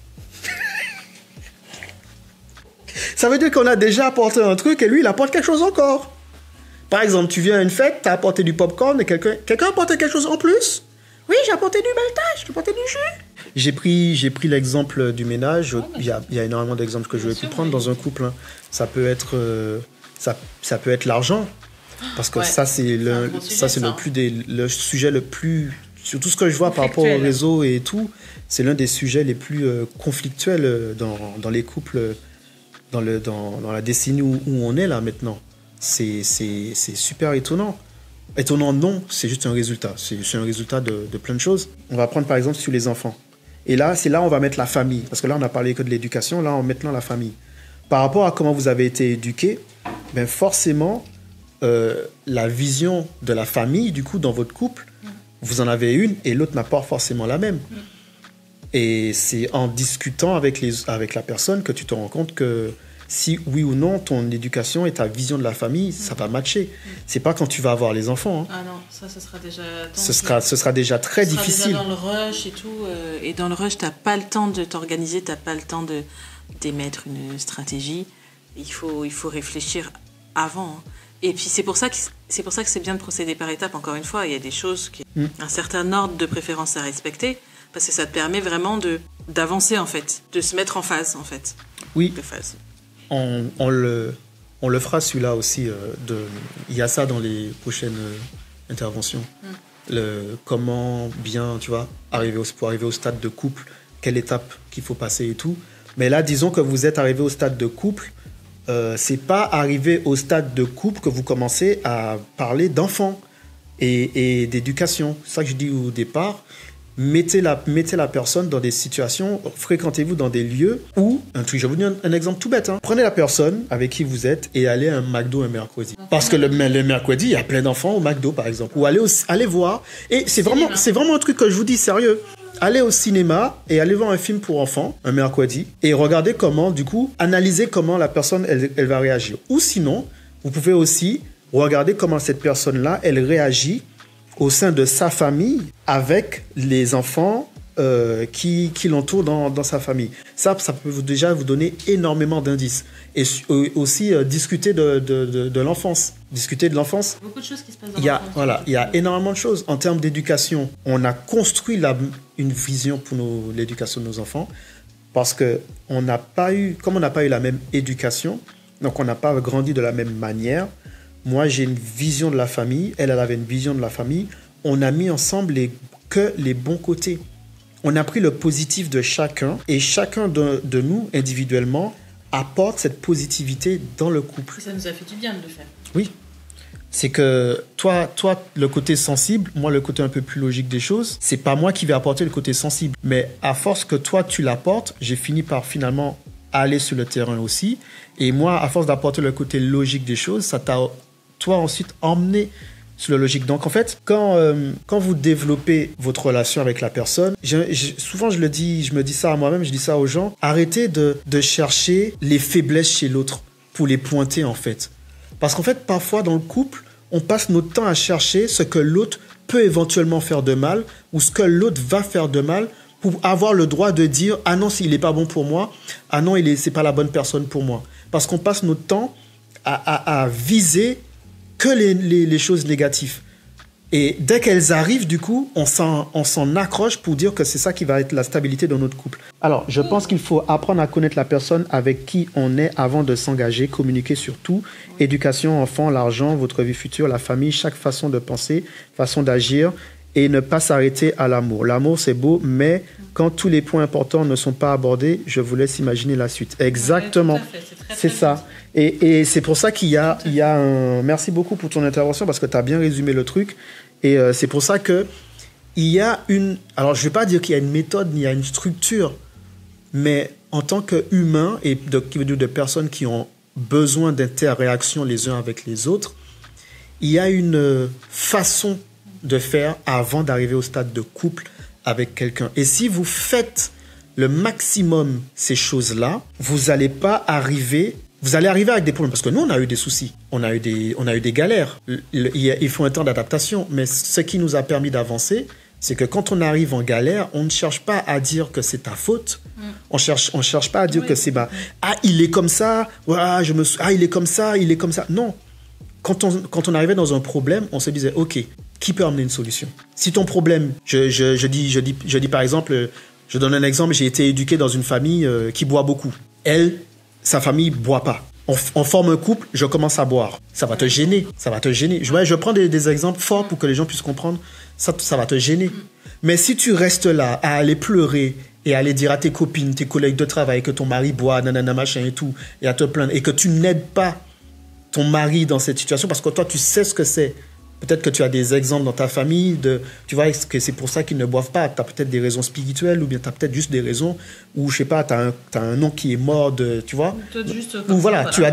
Ça veut dire qu'on a déjà apporté un truc et lui, il apporte quelque chose encore. Par exemple, tu viens à une fête, tu as apporté du popcorn et quelqu'un a apporté quelque chose en plus? Oui, j'ai apporté du maltage, j'ai apporté du jus. J'ai pris l'exemple du ménage. Il y a énormément d'exemples que je vais pu prendre dans un couple. Hein. Ça peut être l'argent. Parce que ça, c'est le sujet le plus... Sur tout ce que je vois par rapport au réseau et tout, c'est l'un des sujets les plus conflictuels dans les couples, dans la décennie où on est là maintenant. C'est super étonnant. Étonnant, non, c'est juste un résultat. C'est un résultat de plein de choses. On va prendre par exemple sur les enfants. Et là, c'est là où on va mettre la famille. Parce que là, on a parlé que de l'éducation. Là, on met maintenant la famille. Par rapport à comment vous avez été éduqués, ben forcément, la vision de la famille, du coup, dans votre couple, vous en avez une et l'autre n'a pas forcément la même. Et c'est en discutant avec la personne que tu te rends compte que si oui ou non ton éducation et ta vision de la famille, ça va matcher. C'est pas quand tu vas avoir les enfants. Hein. Ah non, ça sera déjà... Ce sera déjà très difficile. Déjà dans le rush et tout. Et dans le rush, t'as pas le temps de t'organiser, t'as pas le temps d'émettre une stratégie. Il faut réfléchir avant. Hein. Et puis c'est pour ça que c'est bien de procéder par étapes. Encore une fois, il y a des choses, un certain ordre de préférence à respecter, parce que ça te permet vraiment d'avancer en fait, de se mettre en phase en fait. Oui. De phase. On le fera celui-là aussi. Il y a ça dans les prochaines interventions. Comment bien, tu vois, pour arriver au stade de couple, quelle étape qu'il faut passer et tout. Mais là, disons que vous êtes arrivé au stade de couple. C'est pas arrivé au stade de couple que vous commencez à parler d'enfants et d'éducation. C'est ça que je dis au départ. Mettez la personne dans des situations, fréquentez-vous dans des lieux où, je vais vous donner un exemple tout bête. Hein. Prenez la personne avec qui vous êtes et allez à un McDo un mercredi. Parce que le mercredi, il y a plein d'enfants au McDo, par exemple. Ou allez voir. Et c'est vraiment un truc que je vous dis sérieux. Allez au cinéma et allez voir un film pour enfants un mercredi et regardez analysez comment la personne elle va réagir. Ou sinon, vous pouvez aussi regarder comment cette personne-là, elle réagit au sein de sa famille avec les enfants qui l'entourent dans sa famille. Ça peut déjà vous donner énormément d'indices. Et aussi discuter de l'enfance. Discuter de l'enfance. Beaucoup de choses qui se passent dans l'enfance. Voilà, il y a énormément de choses. En termes d'éducation, on a construit une vision pour l'éducation de nos enfants parce que comme on n'a pas eu la même éducation, donc on n'a pas grandi de la même manière. Moi, j'ai une vision de la famille. Elle avait une vision de la famille. On a mis ensemble que les bons côtés. On a pris le positif de chacun et chacun de nous, individuellement, apporte cette positivité dans le couple. Ça nous a fait du bien de le faire. Oui. C'est que toi, le côté sensible, moi, le côté un peu plus logique des choses, c'est pas moi qui vais apporter le côté sensible. Mais à force que toi, tu l'apportes, j'ai fini par finalement aller sur le terrain aussi. Et moi, à force d'apporter le côté logique des choses, ça t'a, toi, ensuite emmené sur la logique. Donc, en fait, quand vous développez votre relation avec la personne, souvent, je me dis ça à moi-même, je dis ça aux gens, arrêtez de chercher les faiblesses chez l'autre pour les pointer, en fait. Parce qu'en fait, parfois, dans le couple, on passe notre temps à chercher ce que l'autre peut éventuellement faire de mal ou ce que l'autre va faire de mal pour avoir le droit de dire « Ah non, il n'est pas bon pour moi. Ah non, c'est pas la bonne personne pour moi. » Parce qu'on passe notre temps à viser que les choses négatives. Et dès qu'elles arrivent, du coup, on s'en accroche pour dire que c'est ça qui va être la stabilité de notre couple. Alors, je pense qu'il faut apprendre à connaître la personne avec qui on est avant de s'engager, communiquer sur tout. Éducation, enfant, l'argent, votre vie future, la famille, chaque façon de penser, façon d'agir et ne pas s'arrêter à l'amour. L'amour, c'est beau, mais quand tous les points importants ne sont pas abordés, je vous laisse imaginer la suite. Exactement. Ouais, tout à fait. C'est ça. Et c'est pour ça qu'il y a un... Merci beaucoup pour ton intervention parce que tu as bien résumé le truc. Et c'est pour ça qu'il y a une... Alors, je ne vais pas dire qu'il y a une méthode ni il y a une structure, mais en tant qu'humain et de personnes qui ont besoin d'interréaction les uns avec les autres, il y a une façon de faire avant d'arriver au stade de couple avec quelqu'un. Et si vous faites le maximum ces choses-là, vous allez arriver avec des problèmes. Parce que nous, on a eu des soucis. On a eu des galères. Il faut un temps d'adaptation. Mais ce qui nous a permis d'avancer, c'est que quand on arrive en galère, on ne cherche pas à dire que c'est ta faute. On cherche pas à dire que c'est... il est comme ça. Il est comme ça, il est comme ça. Non. Quand on arrivait dans un problème, on se disait, OK, qui peut amener une solution? Si ton problème... Je dis par exemple... Je donne un exemple. J'ai été éduqué dans une famille qui boit beaucoup. Sa famille boit pas. On forme un couple, je commence à boire. Ça va te gêner. Je prends des exemples forts pour que les gens puissent comprendre. Ça va te gêner. Mais si tu restes là à aller pleurer et à aller dire à tes copines, tes collègues de travail que ton mari boit, nanana, machin et tout, et à te plaindre, et que tu n'aides pas ton mari dans cette situation parce que toi, tu sais ce que c'est. Peut-être que tu as des exemples dans ta famille, tu vois, que c'est pour ça qu'ils ne boivent pas. Tu as peut-être des raisons spirituelles ou bien tu as peut-être juste des raisons où, je sais pas, tu as un oncle qui est mort, tu vois. Ou voilà, tu as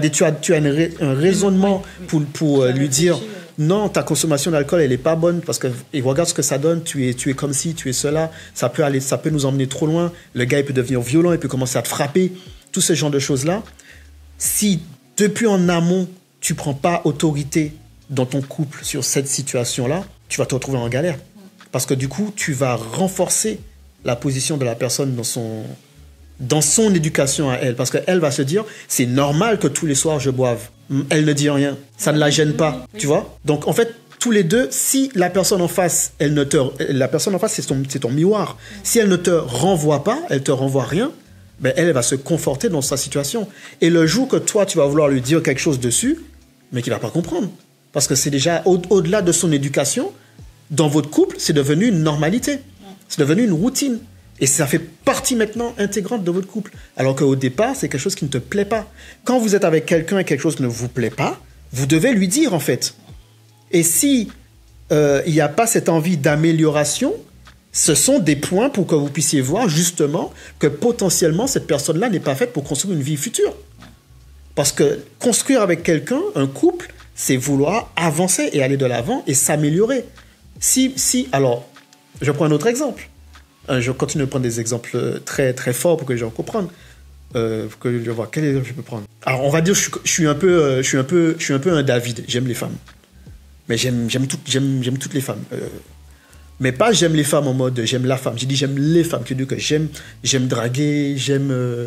un raisonnement pour lui dire non, ta consommation d'alcool, elle n'est pas bonne parce que et regarde ce que ça donne, tu es comme ci, tu es cela, ça peut nous emmener trop loin. Le gars, il peut devenir violent, il peut commencer à te frapper, tout ce genre de choses-là. si depuis en amont, tu prends pas autorité dans ton couple sur cette situation-là, tu vas te retrouver en galère. Parce que du coup, tu vas renforcer la position de la personne dans son éducation à elle. Parce qu'elle va se dire, c'est normal que tous les soirs je boive. Elle ne dit rien. Ça ne la gêne pas. Tu vois? Donc, en fait, tous les deux, si la personne en face, la personne en face, c'est ton miroir. Si elle ne te renvoie pas, elle te renvoie rien, ben elle va se conforter dans sa situation. Et le jour que toi, tu vas vouloir lui dire quelque chose dessus, mais qu'il ne va pas comprendre. Parce que c'est déjà au-delà de son éducation, dans votre couple, c'est devenu une normalité. C'est devenu une routine. Et ça fait partie maintenant intégrante de votre couple. Alors qu'au départ, c'est quelque chose qui ne te plaît pas. Quand vous êtes avec quelqu'un et quelque chose ne vous plaît pas, vous devez lui dire en fait. Et si il n'y a pas cette envie d'amélioration, ce sont des points pour que vous puissiez voir justement que potentiellement cette personne-là n'est pas faite pour construire une vie future. Parce que construire avec quelqu'un, un couple, c'est vouloir avancer et aller de l'avant et s'améliorer. Alors, je prends un autre exemple. Je continue de prendre des exemples très, très forts pour que les gens comprennent. Pour que je vois quel exemple je peux prendre. Alors, on va dire, je suis un peu un David. J'aime les femmes. Mais j'aime toutes les femmes. Mais pas j'aime les femmes en mode j'aime la femme. J'ai dit j'aime les femmes. Qui veut dire que j'aime draguer, j'aime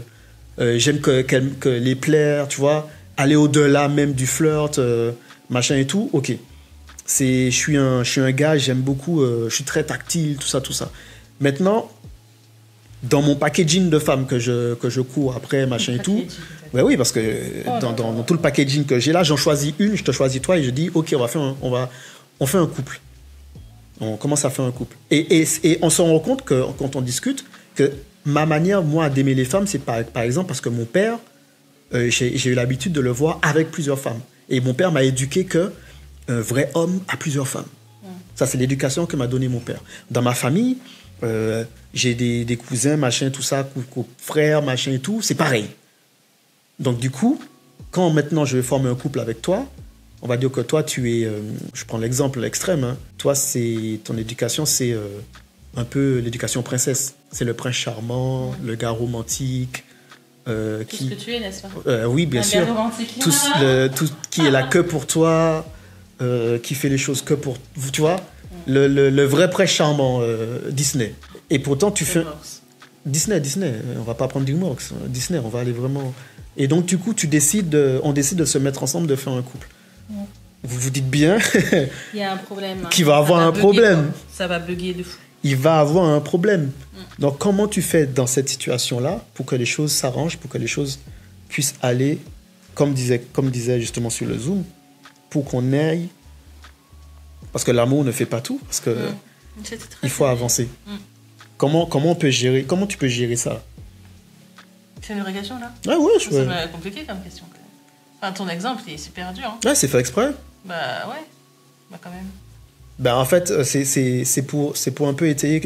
que les plaire, tu vois, aller au-delà même du flirt, machin et tout. Ok. Je suis un gars, j'aime beaucoup, je suis très tactile, tout ça. Maintenant, dans mon packaging de femmes que je cours après, machin et tout, ouais, oui, parce que dans tout le packaging que j'ai là, j'en choisis une, je te choisis toi et je dis, ok, on fait un couple. On commence à faire un couple. Et on se rend compte que quand on discute, que ma manière, moi, d'aimer les femmes, c'est par exemple parce que mon père, j'ai eu l'habitude de le voir avec plusieurs femmes. Et mon père m'a éduqué qu'un vrai homme a plusieurs femmes. Ça, c'est l'éducation que m'a donné mon père. Dans ma famille, j'ai des cousins, machin, tout ça, frères, machin et tout, c'est pareil. Donc, du coup, quand maintenant je vais former un couple avec toi, on va dire que toi, tu es... je prends l'exemple extrême. Hein. Toi, ton éducation, c'est un peu l'éducation princesse. C'est le prince charmant, le gars romantique. Tout ce que tu es, n'est-ce pas? Oui, bien sûr. Tout qui est là que pour toi, qui fait les choses que pour... Tu vois, le vrai prince charmant Disney. Et pourtant, tu fais... Disney. On va pas prendre DreamWorks. Disney, on va aller vraiment... Et donc, du coup, on décide de se mettre ensemble, de faire un couple. Vous vous dites bien il y a un problème. Qu'il va avoir un problème. Ça va bugger de fou. Il va avoir un problème. Donc, comment tu fais dans cette situation-là pour que les choses s'arrangent, pour que les choses puissent aller, comme disait justement sur le Zoom, pour qu'on aille... Parce que l'amour ne fait pas tout, parce que il faut avancer. Comment tu peux gérer ça? C'est une vraie question, là? Ça m'a compliqué comme question. Enfin, ton exemple, il est super dur. Hein. Ouais, c'est fait exprès. Bah ouais, bah quand même. Bah en fait, c'est pour un peu étayer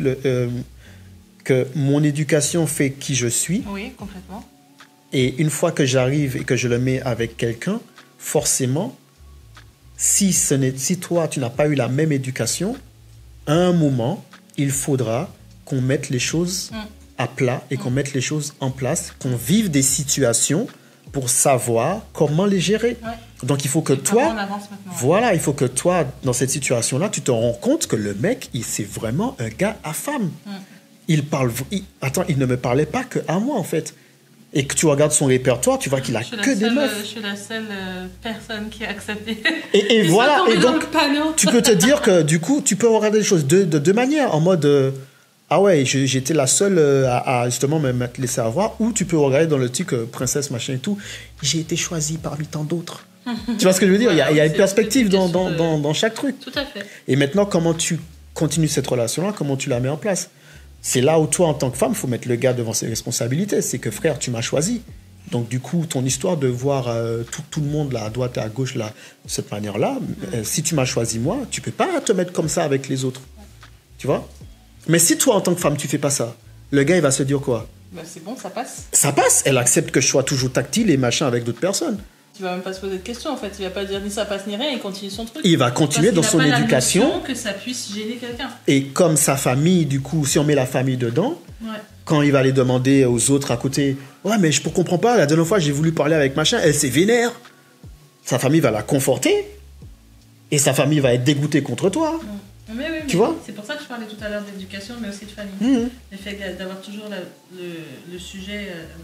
que mon éducation fait qui je suis. Oui, complètement. Et une fois que j'arrive et que je le mets avec quelqu'un, forcément, si toi, tu n'as pas eu la même éducation, à un moment, il faudra qu'on mette les choses à plat et qu'on mette les choses en place, qu'on vive des situations pour savoir comment les gérer. Ouais. Donc, il faut que toi... Voilà, il faut que toi, dans cette situation-là, tu te rends compte que le mec, c'est vraiment un gars à femme. Il ne me parlait pas qu'à moi, en fait. Et que tu regardes son répertoire, tu vois qu'il a que des meufs. Je suis la seule personne qui a accepté. Et voilà, et donc, tu peux te dire que, du coup, tu peux regarder les choses de deux manières, en mode... ah ouais, j'étais la seule à justement me laisser avoir. Ou tu peux regarder dans le truc princesse, machin et tout. J'ai été choisie parmi tant d'autres. Tu vois ce que je veux dire? Il y a une perspective dans chaque truc. Tout à fait. Et maintenant, comment tu continues cette relation-là? Comment tu la mets en place? C'est là où toi, en tant que femme, il faut mettre le gars devant ses responsabilités. C'est que frère, tu m'as choisi. Donc du coup, ton histoire de voir tout le monde là, à droite et à gauche là, de cette manière-là, si tu m'as choisi moi, tu peux pas te mettre comme ça avec les autres. Tu vois? Mais si toi, en tant que femme, tu fais pas ça, le gars, il va se dire quoi? Bah c'est bon, ça passe. Ça passe. Elle accepte que je sois toujours tactile et machin avec d'autres personnes. Il va même pas se poser de questions en fait. Il va pas dire ni ça passe ni rien. Il continue son truc. Il va continuer dans son éducation. Il n'a pas que ça puisse gêner quelqu'un. Et comme sa famille, du coup, si on met la famille dedans, quand il va aller demander aux autres à côté, Ouais, mais je ne comprends pas. La dernière fois, j'ai voulu parler avec machin. Elle s'est vénère. Sa famille va la conforter. Et sa famille va être dégoûtée contre toi. Mais oui, tu vois? C'est pour ça que je parlais tout à l'heure d'éducation, mais aussi de famille. Le fait d'avoir toujours le sujet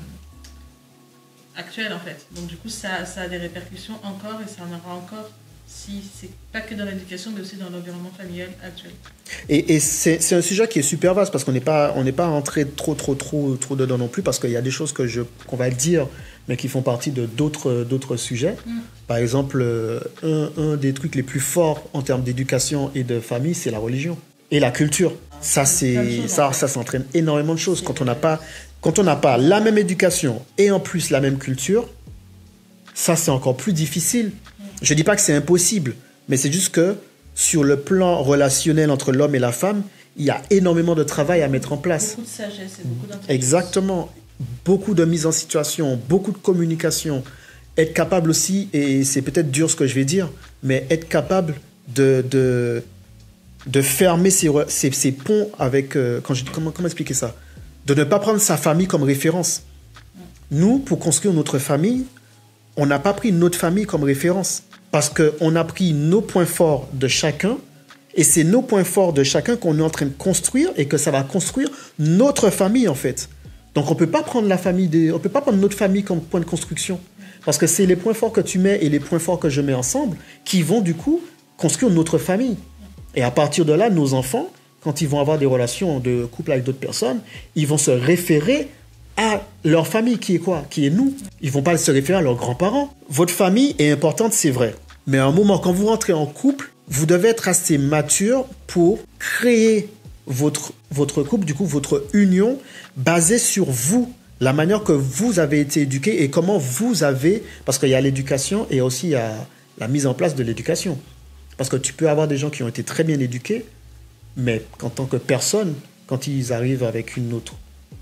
actuel, en fait. Donc, du coup, ça a des répercussions encore, et ça en aura encore si c'est pas que dans l'éducation, mais aussi dans l'environnement familial actuel. Et c'est un sujet qui est super vaste, parce qu'on n'est pas rentré trop dedans non plus, parce qu'il y a des choses qu'on va dire, mais qui font partie de d'autres sujets. Par exemple, un des trucs les plus forts en termes d'éducation et de famille, c'est la religion et la culture. Ça s'entraîne énormément de choses. Quand on n'a pas la même éducation et en plus la même culture, ça c'est encore plus difficile. Je dis pas que c'est impossible, mais c'est juste que sur le plan relationnel entre l'homme et la femme, il y a énormément de travail à mettre en place. Beaucoup de sagesse et beaucoup d'intelligence. Exactement. Beaucoup de mise en situation, beaucoup de communication. Être capable aussi, et c'est peut-être dur ce que je vais dire, mais être capable de fermer ces ponts avec... comment expliquer ça? De ne pas prendre sa famille comme référence. Nous, pour construire notre famille, on n'a pas pris notre famille comme référence. Parce qu'on a pris nos points forts de chacun, et c'est nos points forts de chacun qu'on est en train de construire, et que ça va construire notre famille, en fait. Donc, on ne peut pas prendre notre famille comme point de construction. Parce que c'est les points forts que tu mets et les points forts que je mets ensemble qui vont, du coup, construire notre famille. Et à partir de là, nos enfants, quand ils vont avoir des relations de couple avec d'autres personnes, ils vont se référer à leur famille, qui est quoi? Qui est nous. Ils ne vont pas se référer à leurs grands-parents. Votre famille est importante, c'est vrai. Mais à un moment, quand vous rentrez en couple, vous devez être assez mature pour créer votre couple, du coup, votre union, basée sur vous, la manière que vous avez été éduqué et comment vous avez... Parce qu'il y a l'éducation et aussi il y a la mise en place de l'éducation. Parce que tu peux avoir des gens qui ont été très bien éduqués, mais en tant que personne, quand ils arrivent avec une autre,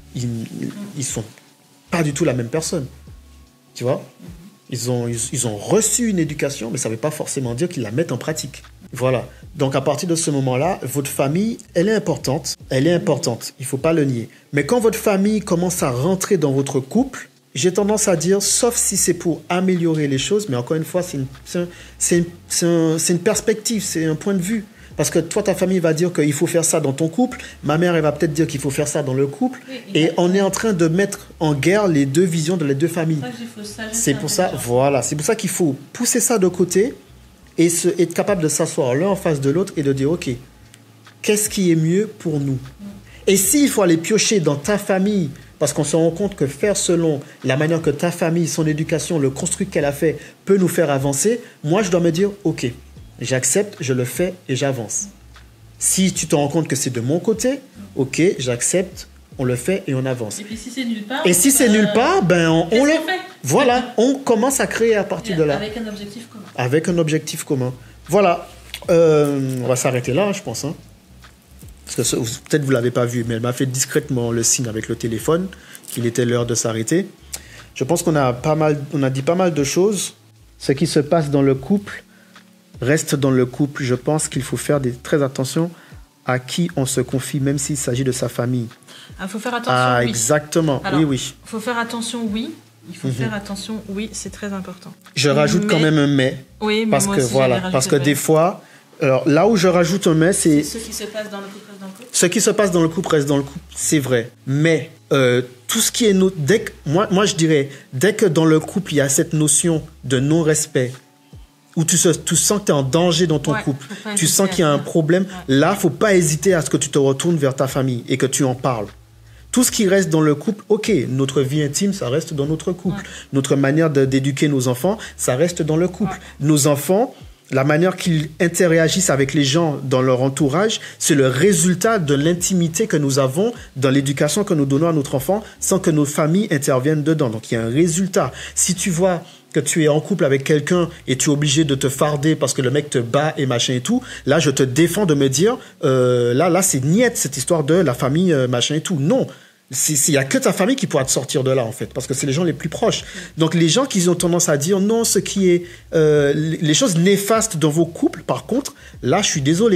ils sont pas du tout la même personne. Tu vois? Ils ont reçu une éducation, mais ça ne veut pas forcément dire qu'ils la mettent en pratique. Voilà. Donc, à partir de ce moment-là, votre famille, elle est importante. Elle est importante. Il ne faut pas le nier. Mais quand votre famille commence à rentrer dans votre couple, j'ai tendance à dire, sauf si c'est pour améliorer les choses, mais encore une fois, c'est une perspective, c'est un point de vue. Parce que toi, ta famille va dire qu'il faut faire ça dans ton couple. Ma mère, elle va peut-être dire qu'il faut faire ça dans le couple. Oui, et on est en train de mettre en guerre les deux visions de les deux familles. C'est pour ça, voilà. C'est pour ça qu'il faut pousser ça de côté et être capable de s'asseoir l'un en face de l'autre et de dire, OK, qu'est-ce qui est mieux pour nous? Et s'il faut aller piocher dans ta famille, parce qu'on se rend compte que faire selon la manière que ta famille, son éducation, le construit qu'elle a fait, peut nous faire avancer, moi, je dois me dire, OK, j'accepte, je le fais et j'avance. Si tu te rends compte que c'est de mon côté, OK, j'accepte, on le fait et on avance. Et puis si c'est nulle part... Et si c'est nulle part, ben on le fait. Voilà, on commence à créer à partir de là. Avec un objectif commun. Avec un objectif commun. Voilà. On va s'arrêter là, je pense. Hein. Parce que peut-être vous ne l'avez pas vu, mais elle m'a fait discrètement le signe avec le téléphone qu'il était l'heure de s'arrêter. Je pense qu'on a dit pas mal de choses. Ce qui se passe dans le couple reste dans le couple. Je pense qu'il faut faire très attention à qui on se confie, même s'il s'agit de sa famille. Il faut faire attention, oui. Exactement, alors, oui. Il faut faire attention, oui. Il faut faire attention, oui, c'est très important. Je rajoute quand même un mais. Oui, mais parce moi que aussi, voilà, parce que des fois, alors là où je rajoute un mais, c'est ce qui se passe dans le couple reste dans le couple. Ce qui se passe dans le couple reste dans le couple, c'est vrai. Mais tout ce qui est moi je dirais, dès que dans le couple il y a cette notion de non-respect, où tu sens que tu es en danger dans ton couple, tu sens qu'il y a un problème, là, il ne faut pas hésiter à ce que tu te retournes vers ta famille et que tu en parles. Tout ce qui reste dans le couple, OK, notre vie intime, ça reste dans notre couple. Notre manière d'éduquer nos enfants, ça reste dans le couple. Nos enfants, la manière qu'ils interagissent avec les gens dans leur entourage, c'est le résultat de l'intimité que nous avons dans l'éducation que nous donnons à notre enfant sans que nos familles interviennent dedans. Donc, il y a un résultat. Si tu vois que tu es en couple avec quelqu'un et tu es obligé de te farder parce que le mec te bat et machin et tout, là, je te défends de me dire, là, c'est niette cette histoire de la famille machin et tout. Non. Il n'y a que ta famille qui pourra te sortir de là, en fait, parce que c'est les gens les plus proches. Donc, les gens qui ont tendance à dire non, ce qui est les choses néfastes dans vos couples, par contre, là, je suis désolé.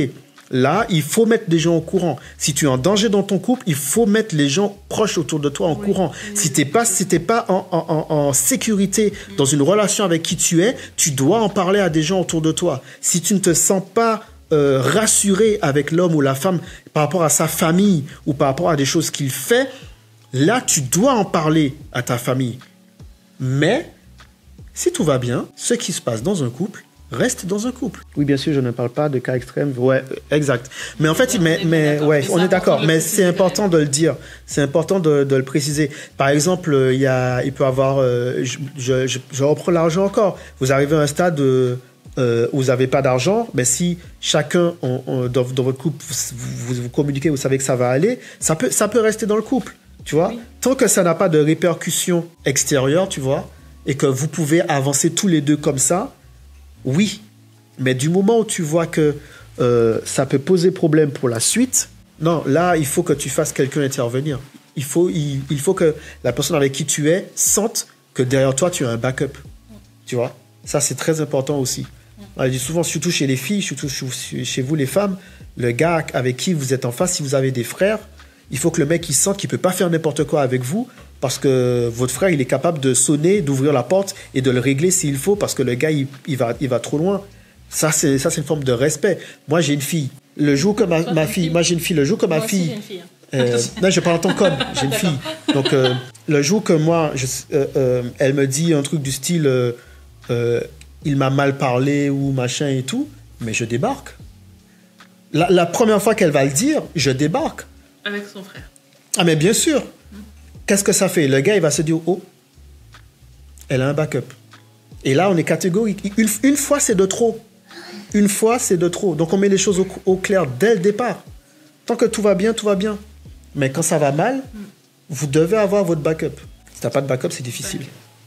Là, il faut mettre des gens au courant. Si tu es en danger dans ton couple, il faut mettre les gens proches autour de toi au courant. Si t'es pas en sécurité dans une relation avec qui tu es, tu dois en parler à des gens autour de toi. Si tu ne te sens pas rassuré avec l'homme ou la femme par rapport à sa famille ou par rapport à des choses qu'il fait, là, tu dois en parler à ta famille. Mais, si tout va bien, ce qui se passe dans un couple, reste dans un couple. Oui, bien sûr, je ne parle pas de cas extrêmes. Ouais, exact. Mais en fait, ouais, on est d'accord. Mais c'est important de le dire. C'est important de le préciser. Par exemple, il peut avoir... je reprends l'argent encore. Vous arrivez à un stade où vous n'avez pas d'argent, mais si chacun, dans votre couple, vous communiquez, vous savez que ça va aller, ça peut rester dans le couple. Tu vois, tant que ça n'a pas de répercussions extérieures, tu vois, et que vous pouvez avancer tous les deux comme ça, oui. Mais du moment où tu vois que ça peut poser problème pour la suite, non, là, il faut que tu fasses quelqu'un intervenir. Il faut que la personne avec qui tu es sente que derrière toi, tu as un backup. Tu vois, ça, c'est très important aussi. Je dis souvent, surtout chez les filles, surtout chez vous, les femmes, le gars avec qui vous êtes en face, si vous avez des frères, il faut que le mec il sente qu'il peut pas faire n'importe quoi avec vous parce que votre frère il est capable de sonner, d'ouvrir la porte et de le régler s'il faut parce que le gars il va trop loin. Ça c'est une forme de respect. Moi j'ai une fille. Le jour que ma fille, moi j'ai une fille. Le jour que ma fille, non je parle en tant qu'homme. J'ai une fille. Donc le jour que moi elle me dit un truc du style il m'a mal parlé ou machin et tout, mais je débarque. La première fois qu'elle va le dire, je débarque. Avec son frère. Ah, mais bien sûr. Qu'est-ce que ça fait? Le gars, il va se dire, oh, elle a un backup. Et là, on est catégorique. Une fois, c'est de trop. Une fois, c'est de trop. Donc, on met les choses au clair dès le départ. Tant que tout va bien, tout va bien. Mais quand ça va mal, vous devez avoir votre backup. Si t'as pas de backup, c'est difficile.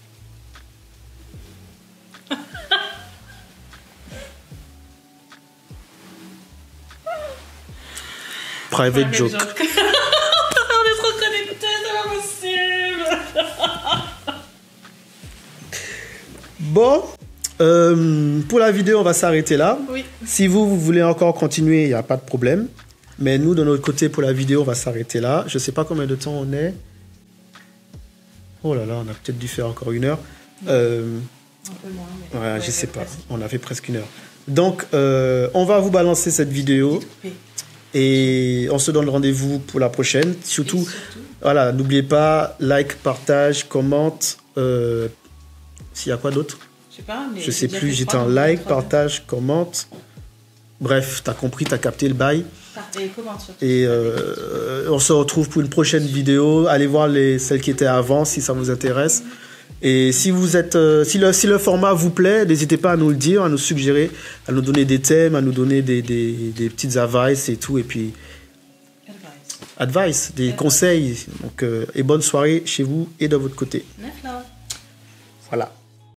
Private joke. On est trop connectés, c'est pas possible. Bon, pour la vidéo, on va s'arrêter là. Oui. Si vous voulez encore continuer, il n'y a pas de problème. Mais nous, de notre côté, pour la vidéo, on va s'arrêter là. Je ne sais pas combien de temps on est. Oh là là, on a peut-être dû faire encore 1 heure. Un peu moins. Mais ouais, je sais pas. On a fait presque 1 heure. Donc, on va vous balancer cette vidéo. Et on se donne rendez-vous pour la prochaine. Surtout, voilà, n'oubliez pas, like, partage, commente. S'il y a quoi d'autre? Je sais pas. Mais je sais plus, j'étais en like, partage, commente. Bref, t'as compris, t'as capté le bail. Et commente surtout. Et on se retrouve pour une prochaine vidéo. Allez voir celles qui étaient avant si ça vous intéresse. Et si vous êtes, si le format vous plaît, n'hésitez pas à nous le dire, à nous suggérer, à nous donner des thèmes, à nous donner des petites advice et tout. Et puis, des conseils. Donc, et bonne soirée chez vous et de votre côté. Voilà.